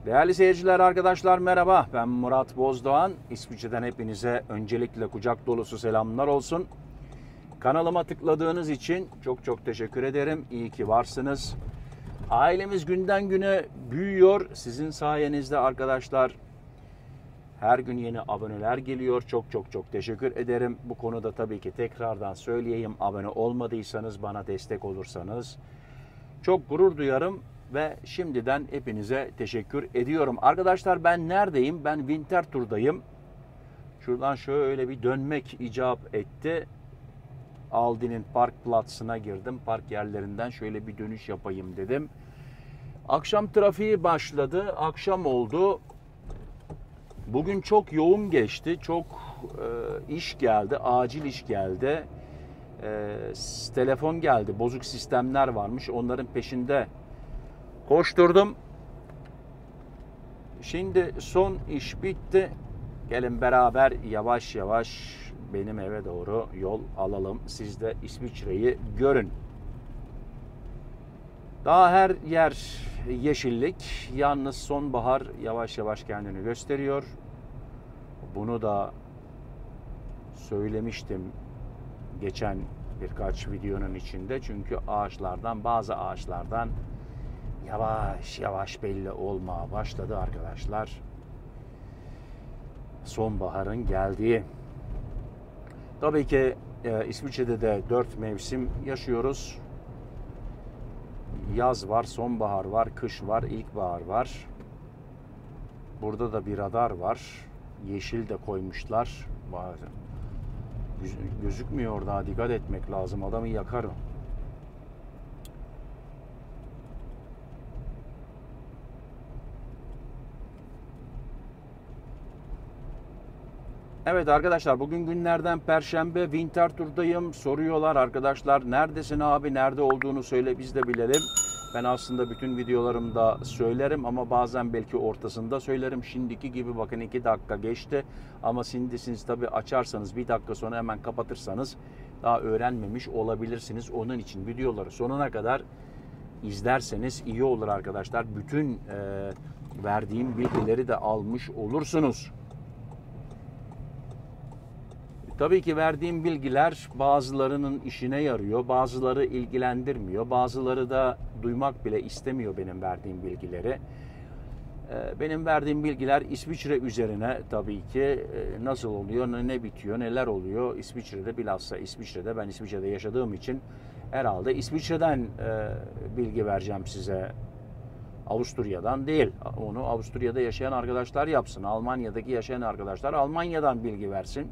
Değerli seyirciler, arkadaşlar merhaba. Ben Murat Bozdoğan. İsviçre'den hepinize öncelikle kucak dolusu selamlar olsun. Kanalıma tıkladığınız için çok teşekkür ederim. İyi ki varsınız. Ailemiz günden güne büyüyor. Sizin sayenizde arkadaşlar. Her gün yeni aboneler geliyor. Çok teşekkür ederim. Bu konuda tabii ki tekrardan söyleyeyim. Abone olmadıysanız, bana destek olursanız çok gurur duyarım. Ve şimdiden hepinize teşekkür ediyorum. Arkadaşlar ben neredeyim? Ben Winterthur'dayım. Şuradan şöyle bir dönmek icap etti. Aldi'nin park platzına girdim. Park yerlerinden şöyle bir dönüş yapayım dedim. Akşam trafiği başladı. Akşam oldu. Bugün çok yoğun geçti. Çok iş geldi. Acil iş geldi. Telefon geldi. Bozuk sistemler varmış. Onların peşinde koşturdum. Şimdi son iş bitti. Gelin beraber yavaş yavaş benim eve doğru yol alalım. Siz de İsviçre'yi görün. Daha her yer yeşillik. Yalnız sonbahar yavaş yavaş kendini gösteriyor. Bunu da söylemiştim geçen birkaç videonun içinde. Çünkü bazı ağaçlardan yavaş yavaş belli olmaya başladı arkadaşlar. Sonbaharın geldiği. Tabii ki İsviçre'de de 4 mevsim yaşıyoruz. Yaz var, sonbahar var, kış var, ilkbahar var. Burada da bir radar var. Yeşil de koymuşlar. Gözükmüyor, daha dikkat etmek lazım. Adamı yakar o. Evet arkadaşlar, bugün günlerden Perşembe, Winterthur'dayım. Soruyorlar arkadaşlar, neredesin abi, nerede olduğunu söyle biz de bilelim. Ben aslında bütün videolarımda söylerim ama bazen belki ortasında söylerim. Şimdiki gibi bakın 2 dakika geçti ama siz tabii açarsanız 1 dakika sonra hemen kapatırsanız daha öğrenmemiş olabilirsiniz. Onun için videoları sonuna kadar izlerseniz iyi olur arkadaşlar. Bütün verdiğim bilgileri de almış olursunuz. Tabii ki verdiğim bilgiler bazılarının işine yarıyor, bazıları ilgilendirmiyor, bazıları da duymak bile istemiyor benim verdiğim bilgileri. Benim verdiğim bilgiler İsviçre üzerine tabii ki nasıl oluyor, ne bitiyor, neler oluyor İsviçre'de, bilhassa İsviçre'de. Ben İsviçre'de yaşadığım için herhalde İsviçre'den bilgi vereceğim size. Avusturya'dan değil. Onu Avusturya'da yaşayan arkadaşlar yapsın. Almanya'daki yaşayan arkadaşlar Almanya'dan bilgi versin.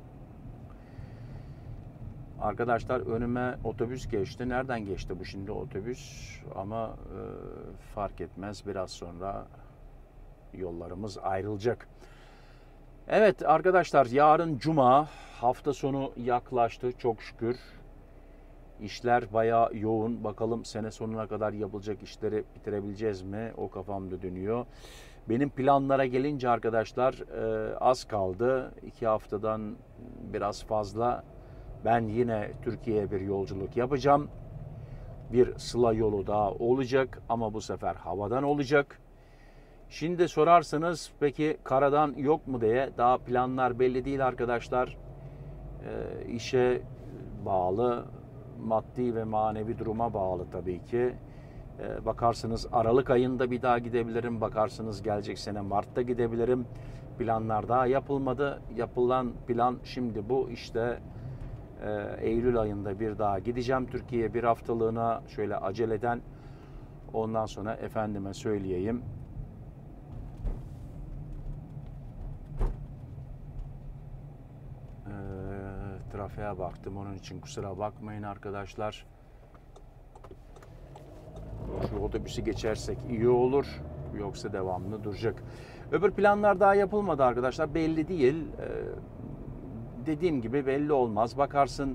Arkadaşlar önüme otobüs geçti. Nereden geçti bu şimdi otobüs? Ama fark etmez. Biraz sonra yollarımız ayrılacak. Evet arkadaşlar, yarın Cuma, hafta sonu yaklaştı çok şükür. İşler bayağı yoğun. Bakalım sene sonuna kadar yapılacak işleri bitirebileceğiz mi? O kafamda dönüyor. Benim planlara gelince arkadaşlar az kaldı. 2 haftadan biraz fazla. Ben yine Türkiye'ye bir yolculuk yapacağım. Bir Sıla yolu daha olacak ama bu sefer havadan olacak. Şimdi sorarsanız peki karadan yok mu diye, daha planlar belli değil arkadaşlar. İşe bağlı, maddi ve manevi duruma bağlı tabii ki. Bakarsınız Aralık ayında bir daha gidebilirim. Bakarsınız gelecek sene Mart'ta gidebilirim. Planlar daha yapılmadı. Yapılan plan şimdi bu işte. Eylül ayında bir daha gideceğim Türkiye'ye bir haftalığına, şöyle aceleden. Ondan sonra efendime söyleyeyim, trafiğe baktım, onun için kusura bakmayın arkadaşlar. Şu otobüsü geçersek iyi olur, yoksa devamlı duracak. Öbür planlar daha yapılmadı arkadaşlar, belli değil. Dediğim gibi belli olmaz. Bakarsın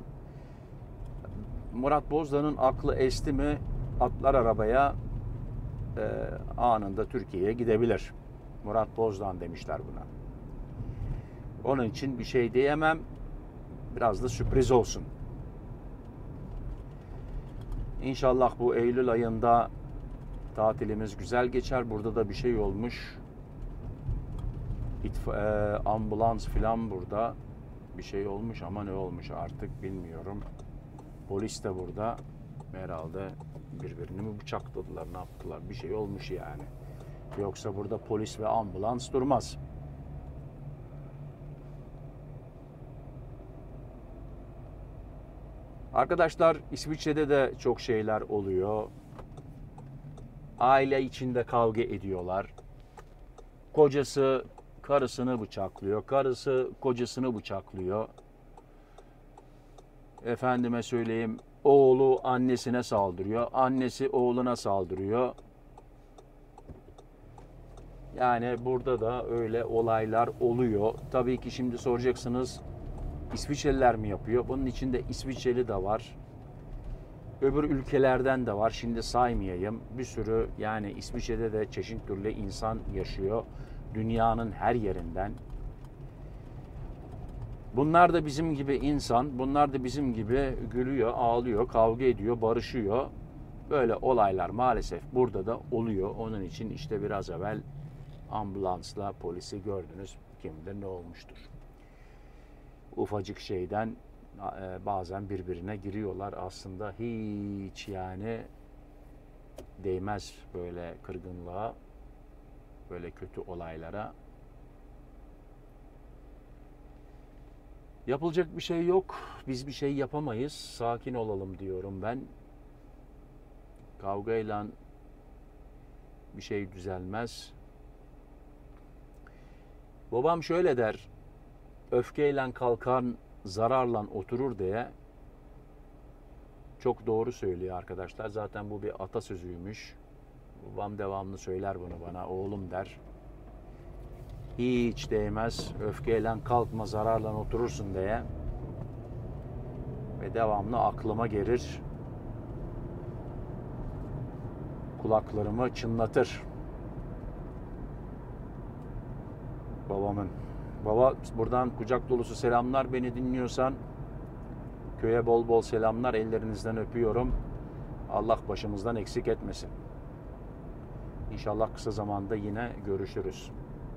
Murat Bozdoğan'ın aklı esti mi, atlar arabaya, anında Türkiye'ye gidebilir. Murat Bozdoğan demişler buna. Onun için bir şey diyemem. Biraz da sürpriz olsun. İnşallah bu Eylül ayında Tatilimiz güzel geçer. Burada da bir şey olmuş. Ambulans filan burada. Bir şey olmuş ama ne olmuş artık bilmiyorum. Polis de burada. Herhalde birbirini mi bıçakladılar, ne yaptılar? Bir şey olmuş yani. Yoksa burada polis ve ambulans durmaz. Arkadaşlar, İsviçre'de de çok şeyler oluyor. Aile içinde kavga ediyorlar. Kocası karısını bıçaklıyor. Karısı kocasını bıçaklıyor. Efendime söyleyeyim, oğlu annesine saldırıyor. Annesi oğluna saldırıyor. Yani burada da öyle olaylar oluyor. Tabii ki şimdi soracaksınız, İsviçreliler mi yapıyor? Bunun içinde İsviçreli de var. Öbür ülkelerden de var. Şimdi saymayayım. Bir sürü, yani İsviçre'de de çeşitli türlü insan yaşıyor. Dünyanın her yerinden. Bunlar da bizim gibi insan. Bunlar da bizim gibi gülüyor, ağlıyor, kavga ediyor, barışıyor. Böyle olaylar maalesef burada da oluyor. Onun için işte biraz evvel ambulansla polisi gördünüz. Kim bilir ne olmuştur. Ufacık şeyden bazen birbirine giriyorlar. Aslında hiç yani değmez böyle kırgınlığa, böyle kötü olaylara. Yapılacak bir şey yok. Biz bir şey yapamayız. Sakin olalım diyorum ben. Kavgayla bir şey düzelmez. Babam şöyle der: öfkeyle kalkan zararla oturur diye. Çok doğru söylüyor arkadaşlar. Zaten bu bir atasözüymüş. Babam devamlı söyler bunu bana. Oğlum der, hiç değmez, öfkeyle kalkma, zararla oturursun diye. Ve devamlı aklıma gelir. Kulaklarımı çınlatır. Babamın. Baba, buradan kucak dolusu selamlar, beni dinliyorsan. Köye bol bol selamlar, ellerinizden öpüyorum. Allah başımızdan eksik etmesin. İnşallah kısa zamanda yine görüşürüz.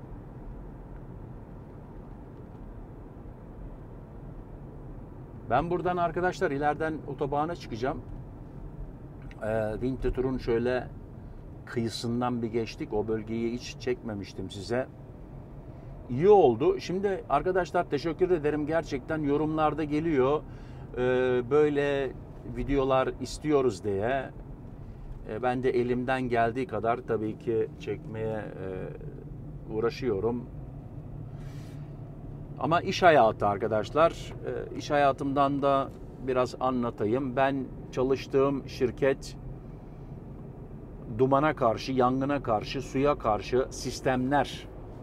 Ben buradan arkadaşlar ileriden otobana çıkacağım. Winterthur'un şöyle kıyısından bir geçtik. O bölgeyi hiç çekmemiştim size. İyi oldu. Şimdi arkadaşlar teşekkür ederim. Gerçekten yorumlarda geliyor. Böyle videolar istiyoruz diye. Ben de elimden geldiği kadar tabii ki çekmeye uğraşıyorum. Ama iş hayatı arkadaşlar. İş hayatımdan da biraz anlatayım. Ben çalıştığım şirket dumana karşı, yangına karşı, suya karşı sistemler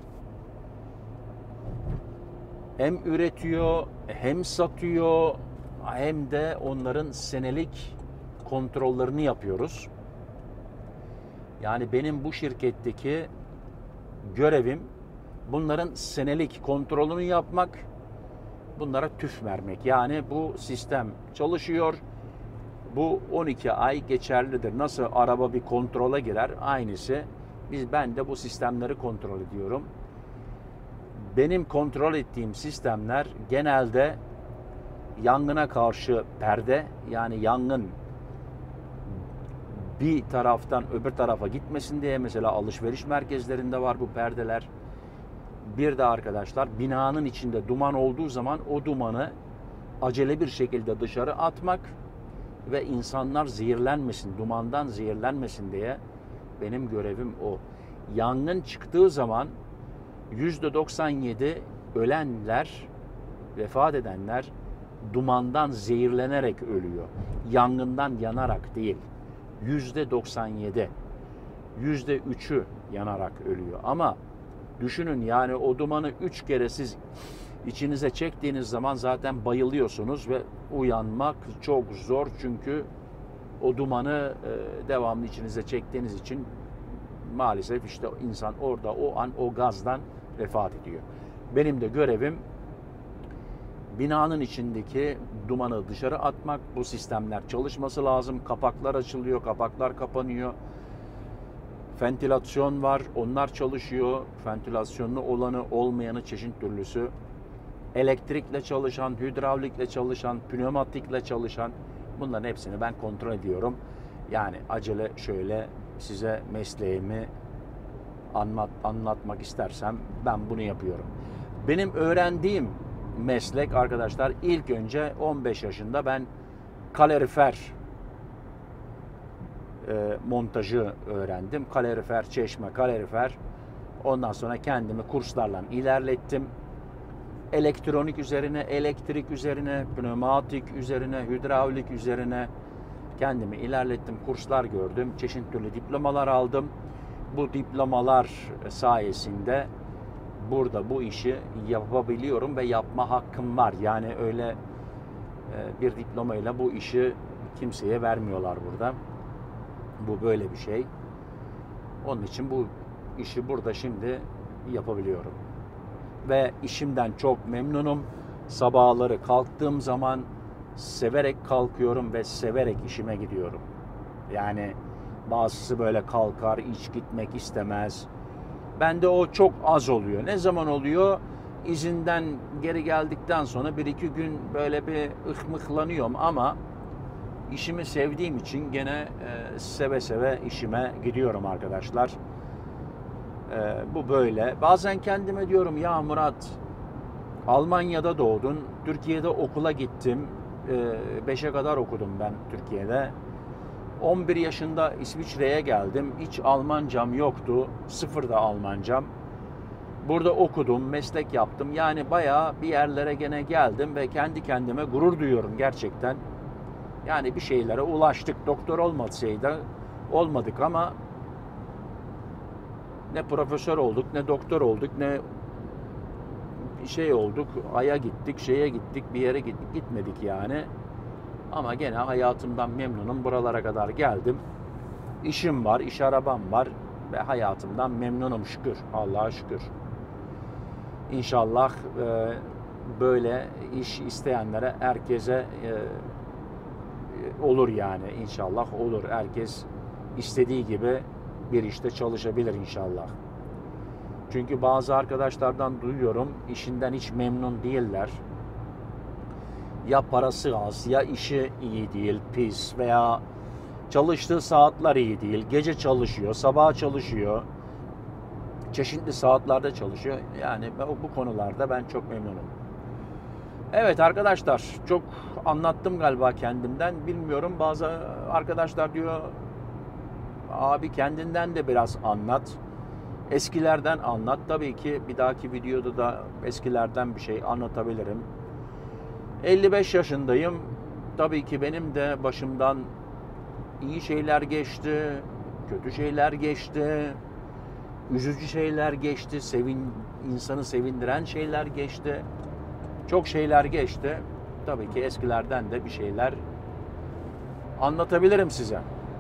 hem üretiyor, hem satıyor, hem de onların senelik kontrollerini yapıyoruz. Yani benim bu şirketteki görevim bunların senelik kontrolünü yapmak, bunlara tüf vermek. Yani bu sistem çalışıyor, bu 12 ay geçerlidir. Nasıl araba bir kontrole girer, aynısı. Ben de bu sistemleri kontrol ediyorum. Benim kontrol ettiğim sistemler genelde yangına karşı perde, yani yangın bir taraftan öbür tarafa gitmesin diye, mesela alışveriş merkezlerinde var bu perdeler. Bir de arkadaşlar, binanın içinde duman olduğu zaman o dumanı acele bir şekilde dışarı atmak ve insanlar zehirlenmesin, dumandan zehirlenmesin diye benim görevim o. Yangın çıktığı zaman %97 ölenler, vefat edenler dumandan zehirlenerek ölüyor. Yangından yanarak değil. %97. %3'ü yanarak ölüyor. Ama düşünün, yani o dumanı 3 kere siz içinize çektiğiniz zaman zaten bayılıyorsunuz ve uyanmak çok zor. Çünkü o dumanı devamlı içinize çektiğiniz için maalesef işte insan orada o an o gazdan vefat ediyor. Benim de görevim binanın içindeki dumanı dışarı atmak. Bu sistemler çalışması lazım. Kapaklar açılıyor, kapaklar kapanıyor. Ventilasyon var, onlar çalışıyor. Ventilasyonlu olanı, olmayanı çeşit türlüsü. Elektrikle çalışan, hidravlikle çalışan, pneumatikle çalışan, bunların hepsini ben kontrol ediyorum. Yani acele şöyle size mesleğimi anlatmak istersem ben bunu yapıyorum. Benim öğrendiğim meslek arkadaşlar, ilk önce 15 yaşında ben kalorifer montajı öğrendim. Kalorifer, çeşme, kalorifer. Ondan sonra kendimi kurslarla ilerlettim. Elektronik üzerine, elektrik üzerine, pneumatik üzerine, hidravlik üzerine kendimi ilerlettim. Kurslar gördüm. Çeşitli türlü diplomalar aldım. Bu diplomalar sayesinde burada bu işi yapabiliyorum ve yapma hakkım var. Yani öyle bir diplomayla bu işi kimseye vermiyorlar burada. Bu böyle bir şey. Onun için bu işi burada şimdi yapabiliyorum. Ve işimden çok memnunum. Sabahları kalktığım zaman severek kalkıyorum ve severek işime gidiyorum. Yani bazısı böyle kalkar, hiç gitmek istemez. Bende o çok az oluyor. Ne zaman oluyor? İzinden geri geldikten sonra bir iki gün böyle bir ıhmıklanıyorum ama işimi sevdiğim için gene seve seve işime gidiyorum arkadaşlar. Bu böyle. Bazen kendime diyorum ya Murat, Almanya'da doğdun, Türkiye'de okula gittim. 5'e kadar okudum ben Türkiye'de. 11 yaşında İsviçre'ye geldim. Hiç Almancam yoktu. Sıfırda Almancam. Burada okudum, meslek yaptım. Yani bayağı bir yerlere gene geldim ve kendi kendime gurur duyuyorum gerçekten. Yani bir şeylere ulaştık. Doktor olmadık ama ne profesör olduk, ne doktor olduk, ne şey olduk. Ay'a gittik, şeye gittik, bir yere gitmedik yani. Ama gene hayatımdan memnunum. Buralara kadar geldim. İşim var, iş arabam var ve hayatımdan memnunum şükür. Allah'a şükür. İnşallah böyle iş isteyenlere, herkese olur yani. İnşallah olur. Herkes istediği gibi bir işte çalışabilir inşallah. Çünkü bazı arkadaşlardan duyuyorum, işinden hiç memnun değiller. Ya parası az, ya işi iyi değil, pis veya çalıştığı saatler iyi değil. Gece çalışıyor, sabah çalışıyor. Çeşitli saatlerde çalışıyor. Yani bu konularda ben çok memnunum. Evet arkadaşlar, çok anlattım galiba kendimden. Bilmiyorum, bazı arkadaşlar diyor abi kendinden de biraz anlat. Eskilerden anlat. Tabii ki bir dahaki videoda da eskilerden bir şey anlatabilirim. 55 yaşındayım. Tabii ki benim de başımdan iyi şeyler geçti, kötü şeyler geçti, üzücü şeyler geçti, insanı sevindiren şeyler geçti. Çok şeyler geçti. Tabii ki eskilerden de bir şeyler anlatabilirim size.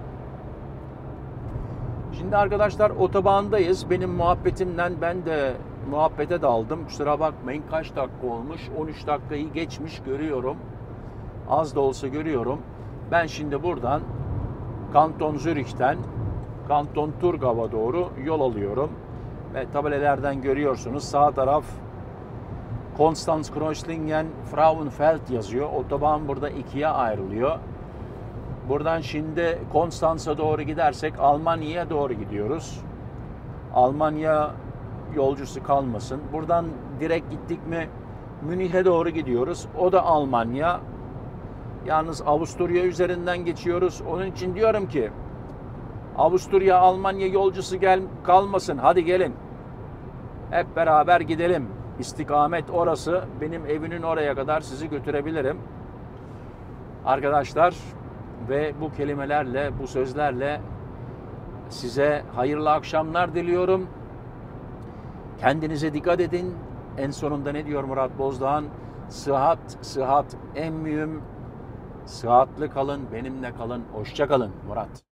Şimdi arkadaşlar otobandayız. Benim muhabbetimden ben de muhabbete daldım. Kusura bakmayın, kaç dakika olmuş? 13 dakikayı geçmiş görüyorum. Az da olsa görüyorum. Ben şimdi buradan Kanton Zürih'ten Kanton Thurgau'a doğru yol alıyorum. Ve tabelalardan görüyorsunuz. Sağ taraf Konstanz-Kreuzlingen Frauenfeld yazıyor. Otoban burada ikiye ayrılıyor. Buradan şimdi Konstanz'a doğru gidersek Almanya'ya doğru gidiyoruz. Almanya yolcusu kalmasın. Buradan direkt gittik mi Münih'e doğru gidiyoruz. O da Almanya. Yalnız Avusturya üzerinden geçiyoruz. Onun için diyorum ki Avusturya Almanya yolcusu kalmasın. Hadi gelin. Hep beraber gidelim. İstikamet orası. Benim evimin oraya kadar sizi götürebilirim. Arkadaşlar ve bu kelimelerle, bu sözlerle size hayırlı akşamlar diliyorum. Kendinize dikkat edin. En sonunda ne diyor Murat Bozdoğan? Sıhhat, sıhhat en mühim. Sıhhatli kalın, benimle kalın. Hoşça kalın Murat.